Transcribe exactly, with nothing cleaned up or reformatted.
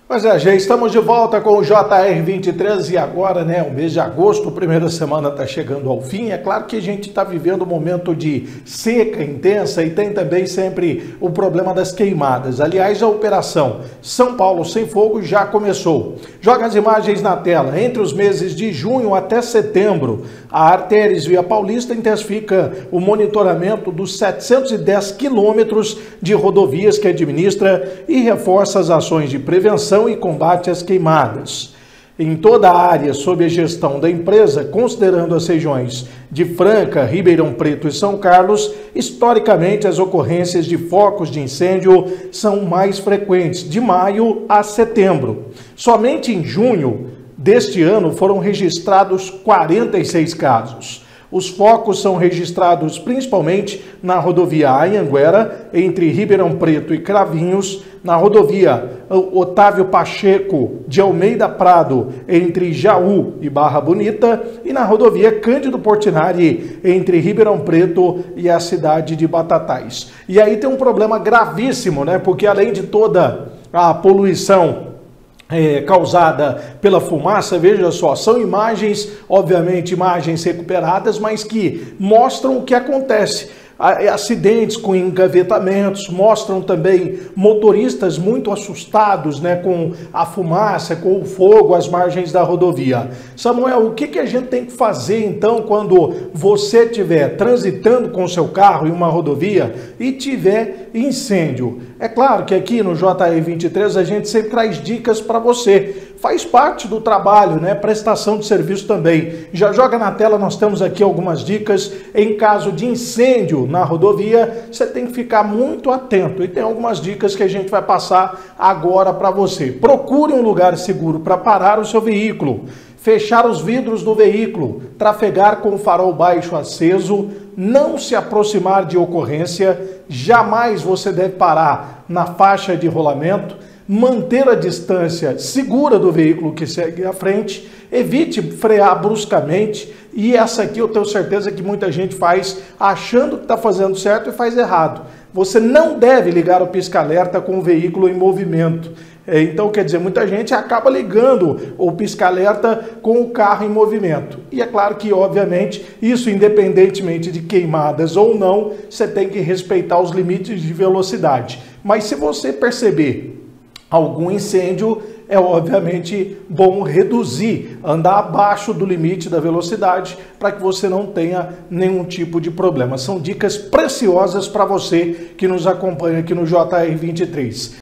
Pois é, já estamos de volta com o J R vinte e três e agora, né, o mês de agosto, primeira semana está chegando ao fim. É claro que a gente está vivendo um momento de seca intensa e tem também sempre o problema das queimadas. Aliás, a operação São Paulo Sem Fogo já começou. Joga as imagens na tela. Entre os meses de junho até setembro, a Artérias Via Paulista intensifica o monitoramento dos setecentos e dez quilômetros de rodovias que administra e reforça as ações de prevenção e combate às queimadas. Em toda a área sob a gestão da empresa, considerando as regiões de Franca, Ribeirão Preto e São Carlos, historicamente as ocorrências de focos de incêndio são mais frequentes, de maio a setembro. Somente em junho deste ano foram registrados quarenta e seis casos. Os focos são registrados principalmente na rodovia Anhanguera, entre Ribeirão Preto e Cravinhos, na rodovia Otávio Pacheco de Almeida Prado, entre Jaú e Barra Bonita, e na rodovia Cândido Portinari, entre Ribeirão Preto e a cidade de Batatais. E aí tem um problema gravíssimo, né? Porque além de toda a poluição É, causada pela fumaça, veja só, são imagens, obviamente imagens recuperadas, mas que mostram o que acontece. Acidentes com engavetamentos, mostram também motoristas muito assustados, né, com a fumaça, com o fogo às margens da rodovia. Samuel, o que, que a gente tem que fazer então quando você estiver transitando com o seu carro em uma rodovia e tiver incêndio? É claro que aqui no J R vinte e três a gente sempre traz dicas para você. Faz parte do trabalho, né? Prestação de serviço também. Já joga na tela, nós temos aqui algumas dicas. Em caso de incêndio na rodovia, você tem que ficar muito atento. E tem algumas dicas que a gente vai passar agora para você. Procure um lugar seguro para parar o seu veículo. Fechar os vidros do veículo. Trafegar com o farol baixo aceso. Não se aproximar de ocorrência. Jamais você deve parar na faixa de rolamento. Manter a distância segura do veículo que segue à frente, evite frear bruscamente, e essa aqui eu tenho certeza que muita gente faz achando que está fazendo certo e faz errado. Você não deve ligar o pisca-alerta com o veículo em movimento. Então, quer dizer, muita gente acaba ligando o pisca-alerta com o carro em movimento. E é claro que, obviamente, isso independentemente de queimadas ou não, você tem que respeitar os limites de velocidade. Mas se você perceber algum incêndio, é obviamente bom reduzir, andar abaixo do limite da velocidade para que você não tenha nenhum tipo de problema. São dicas preciosas para você que nos acompanha aqui no J R vinte e três.